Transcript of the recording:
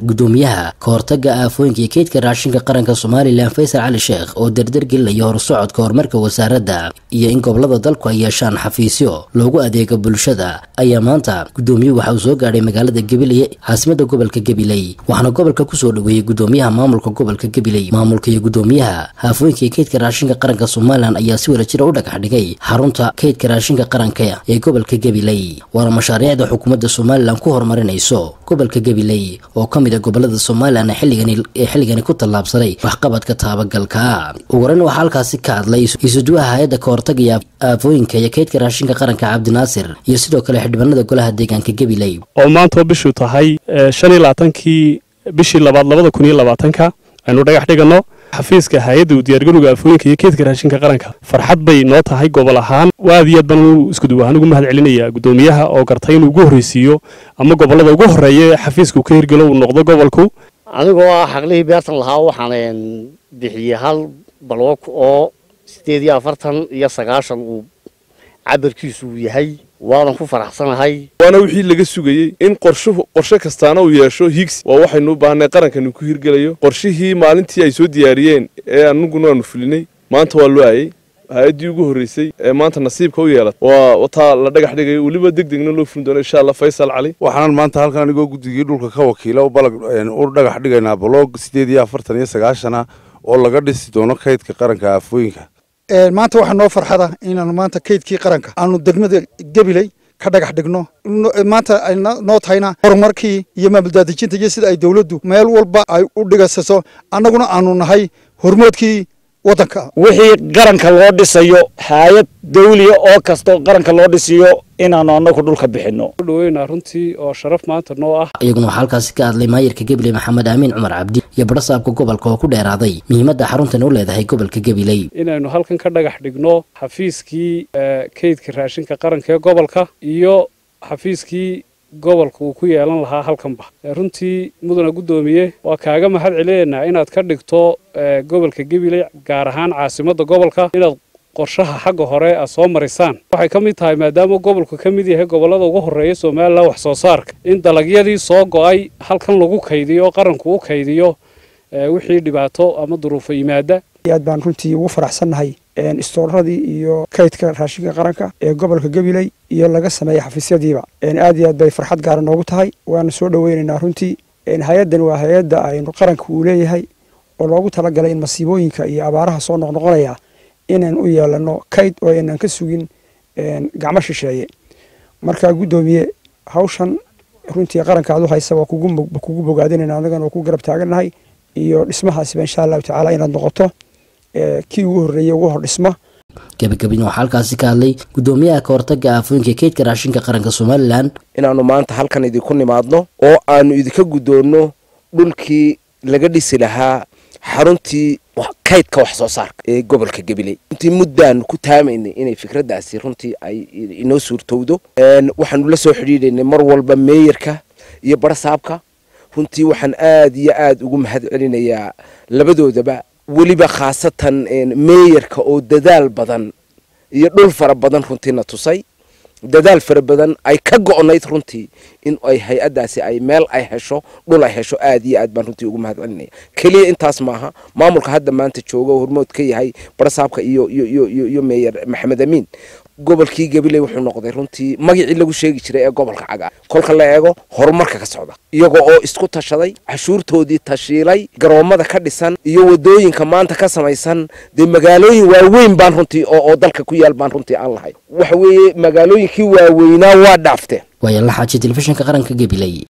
gudoomiyaha kahortaga aafooyinka iyo kaydka raashinka qaranka Soomaaliland Faysal Cali Sheekh oo dardar gelinayo horsocodka horumarka wasaaradda iyo in gobolada dalku ay yeeshaan xafiisyo loogu adeego bulshada ayaa maanta gudoomiyuhu waxa uu soo gaaray magaalada Gabiley caasimadda gobolka Gabiley waxaana gobolka ku soo dhaweeyay gudoomiyaha maamulka gobolka Gabiley maamulka iyo gudoomiyaha aafooyinka iyo kaydka raashinka qaranka Soomaaliland ayaa si wada jir u dhagax dhigay xarunta kaydka raashinka qaranka ee gobolka Gabiley waana mashaariicda xukuumadda Soomaaliland ku horumarinayso gobolka Gabiley oo kamid ah gobolada Soomaaliland xilligani ku tallaabsaday waxqabadka taabagalka ugu waxa halkaasi ka hadlay isuduwaha hay'adda kahortaga aafooyinka iyo kaydka raashinka qaranka Cabdinaasir iyo sidoo kale xildhibaanada golaha deegaanka Gabiley oo maanta bishu tahay 25kii bishii 2020 aynu dhagax dhigano xafiiska hay'adda diyaargarowga aafooyinka iyo kaydka raashinka qaranka farxad bay noo tahay gobol ahaan waadiyad baan isku duwahan ugu mahad celinaya gudoomiyaha oo gartay inuu ugu horeysiyo ama gobolada ugu horeeyay xafiisku ka hirgalo uu noqdo gobolku anigoo xaqlihii beertan lahaa waxaan bixiyay hal baloog oo 48 iyo 9 uu cabirkiisu yahay waan ku faraxsanahay waana wixii laga sugayay in qorshe kastaana uu yeesho higgs waa waxaynu u baahnay qarankan ku hirgalayo qorshihii maalintii ay soo diyaariyeen ee anuguna aanu fulinay maanta waa loo ayay hay'adii ugu horeysay ee maanta nasiibka u yeelatay waa wata la dhagax dhigay waliba degdegna loo fulin doono insha Allah Faysal Cali waxaan maanta halkan anigoo gudigii dhulka ka wakiilo balag u dhagax dhigaynaa blog 48 oo laga dhisi doono kaydka qaranka aafooyinka maanta waxa noo farxada inaanu maanta kaydkii qaranka aanu degmada Gabiley ka dhagax dhigno maanta ay noo tahayna horumarkii iyo maamuldaadajinta iyo sida ay dawladdu meel walba ay u dhigasaso annaguna aanu nahay hormoodkii wadanka wixii qaranka loo dhisayo hay'ad dawliya oo kasto qaranka loo dhisiyo inaanu anagu dhulka bixino dhaweyna runtii oo sharaf maanta noo ah iyaguna waxa halkaasi ka hadlay maayirka Gabiley Maxamed Aamin Cumar Cabdi iyo barasaabka gobolka oo ku dheeraaday muhiimadda xaruntan u leedahay gobolka Gabiley inaynu halkan ka dhagax dhigno xafiiskii kaydka raashinka qaranka ee gobolka iyo xafiiskii gobolka uu ku yeelan lahaa halkanba runtii mudana gudoomiye waa kaaga mahad celinaynaa inaad ka dhigto gobolka Gabiley gaar ahaan caasimadda gobolka inaad qorshaha xagga hore soo marisaan waxay ka mid tahay maadaama gobolku ka mid yahay gobolada ugu horeeya Soomaaliland wax soo saarka in dalagyadii soo go'ay halkan lagu kaydiyo qaranku u kaydiyo wixii dhibaato ama duruufo yimaada aad baan runtii ugu faraxsanahay istooradii iyo kaydka raashinka qaranka ee gobolka Gabiley iyo laga sameeyay xafiisyadiiba aad iyo aad bay farxad gaar noogu tahay waana soo dhaweynaynaa runtii hay'adan waa hay'adda aynu qaranku u leeyahay oo loogu talagalay in masiibooyinka iyo abaaraha soo noqnoqonaya inaan u yeelano kayd oo inaan ka sugin gacmo shisheeye marka gudoomiye hawshan runtii qaranka aad u haysa waa kugu bogaadinayna anagana ku garab taaganahay iyo dhismahaasi insha Allah taala inaad noqoto kii ugu horeeyay ugu hor dhisma gabagabina waxa halkaasi ka hadlay gudoomiyaha kahortaga aafooyinka kaydka raashinka qaranka Soomaaliland inaanu maanta halkan idinku nimaadno oo aanu idinka gudoono dhulkii laga dhisi lahaa xaruntii kaydka wax soo saarka ee gobolka Gabiley intii muddaan ku taamaynay inay fikradaasi runtii ay inoo suurtowdo waxaanu la soo xiriirinay mar walba meeyarka iyo barasaabka runtii waxaan aad iyo aad ugu mahad celinayaa labadoodaba waliba khaasatan meeyarka oo dadaal badan iyo dhul fara badan runtiina tusay dadaal fara badan ay ka go'nayd runtii in ay hay'adaasi ay meel ay hesho dhul ay hesho aad iyo aad baan runtii ugu mahad celinaya kaliya intaas maaha maamulka hadda maanta jooga hormood ka yahay barasaabka iyo meeyar Maxamed Aamin gobolkii Gabiley wuxuu noqday runtii magacii lagu sheegi jiray ee gobolka caga kolka la eego horumarka ka socda iyaga oo isku tashaday cashuurtoodii tashiilay garoomada ka dhisan iyo wadooyinka maanta ka samaysan de magaalooyin waaweyn baan runtii oo dalka ku yaal baan runtii aan lahay waxa weeye magaalooyinkii waaweynaa waa dhaafteen waa la xaajay telefishinka qaranka Gabiley.